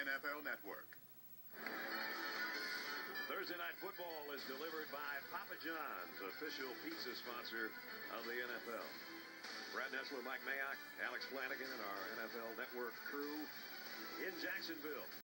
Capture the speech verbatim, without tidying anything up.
N F L Network. Thursday Night Football is delivered by Papa John's, official pizza sponsor of the N F L. Brad Nessler, Mike Mayock, Alex Flanagan, and our N F L Network crew in Jacksonville.